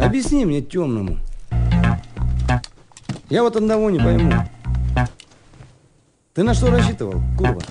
Объясни мне, темному. Я вот одного не пойму. Ты на что рассчитывал, курва?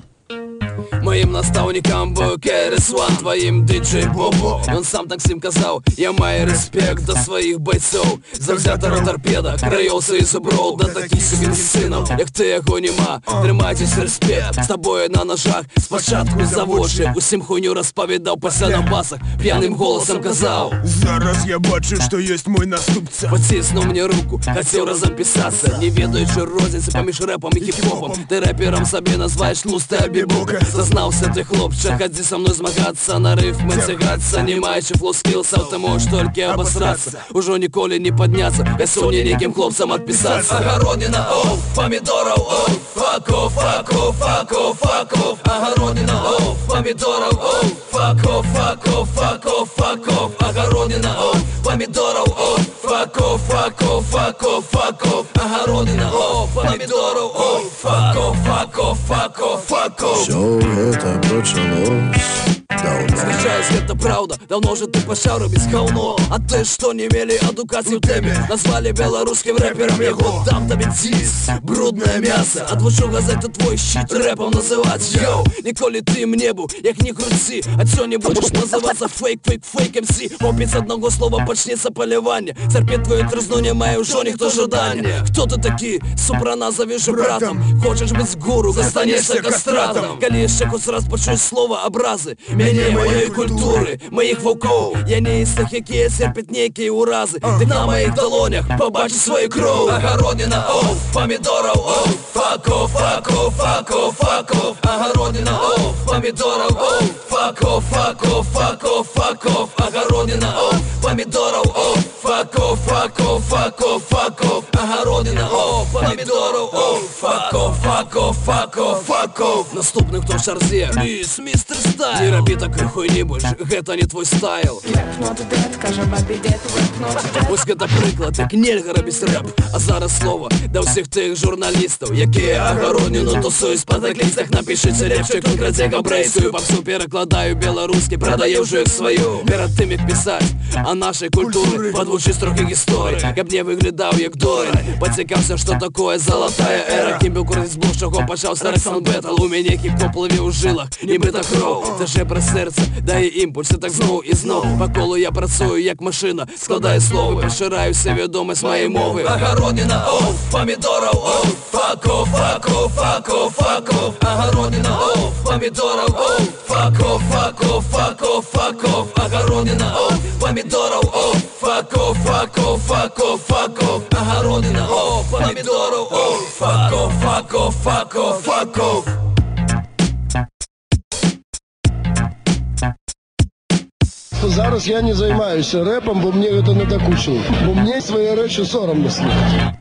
Моїм наставником був KRS-One, твоїм диджей Бобо. Он сам так всім казав, я маю респект до своїх бойців. Завзятора торпеда, крайовся і зубров до таких собі синів, як ти, його нема. Тримайтесь, респект, з тобою на ножах. Спочатку заводши, усім хуйню розповідав, після на басах п'яним голосом казав: зараз я бачу, що є мой наступця. Потиснув мені руку, хотів разом писатися, не ведаючи розниці поміж репом і хіп-хопом. Ти репером собі називаєш тлустая бібока. Зазнався ти, хлопче, ходи со мною змагатися, на рифми тягатися, не маючи флоу-скілсів, ти можеш тільки обосратися. Уже ніколи не підняться, якщо не неким хлопцям відписатися. Огородина, оф, помідоров, оф, fuck off, fuck off, fuck off, fuck off. Огородина, оф, помідоров, оф, fuck off, fuck off, fuck off, fuck off. Огородина, оф, помідоров, оф, fuck off, fuck off, fuck off, fuck off. Огородина, оф, помідоров, оф, fuck off, fuck off, fuck off, fuck off. Все это почалось давно. Встречаюсь, это правда, давно же ты почав робить говно. А ты что, не вели адукацию в тебе? Назвали белорусским рэпером его, дам тебе дис, брудное мясо. Отвожу газеты твой щит рэпом называть. Йоу, ніколи ти мне був, як не крути. А цё не будешь называться фейк, фейк, фейк МС. Опять с одного слова почнется поливание. Терпеть твою тризну не маю уже ніхто жадання. Кто ты такие? Супрана завяжи братом. Хочешь быть гуру, застанешься кастратом. Коли ще хоч раз почуєш слово образи мене, моєї культури, моїх вовков. Я не із тих, які терпять некі урази. Ти на моїх долонях побачиш свою кров. Огородина, оф, помідоров, оф, fuck off, fuck off, fuck off, fuck off. Огородина, оф, помідоров, оф, fuck off, fuck off, fuck off, fuck off. Огородина, оф, помідоров, оф, fuck off, fuck off, fuck off, fuck off. Огородина, оф, помідоров, оф, fuck off, fuck off, fuck off, fuck off. Наступний, хто в шарзе, міс, містер Стайл. Не роби такої хуйні больше, гэта не твой стайл. Ось гэта приклад, як нельга робить реп. А зараз слово до всіх тих журналістів, які огороднину тусують в спартаклістах. Напишіть репчик, конкретика брейсую. Попсу перекладаю білоруський, продаю вже їх свою. Перед тим як писать о нашій культурі, подвучи трохи історії, каб не виглядав як дурень. Поцікався, що такое золотая ера. Ким був курить з блок, чого почав старий саундбетл. У мене хіп-хоп пливе у жилах, ніби та кров. Це же про серце, дає імпульс, і так знов і знов. По колу я працюю як машина, складаю слово, пошираю все відомість моєї мови. Огородина, оф, помідоров, оф, fuck off, fuck off, fuck off, fuck off. Огородина, оф, помідоров, оф, fuck off, fuck off, fuck off, fuck off. Огородина, оф, помідоров, оф, fuck off, fuck off, fuck off, fuck off. Огородина, оф, помідоров, оф, fuck off, fuck off, fuck off, fuck off. Зараз я не займаюся репом, бо мені це не докучило. Бо мені свої речі соромно слухати.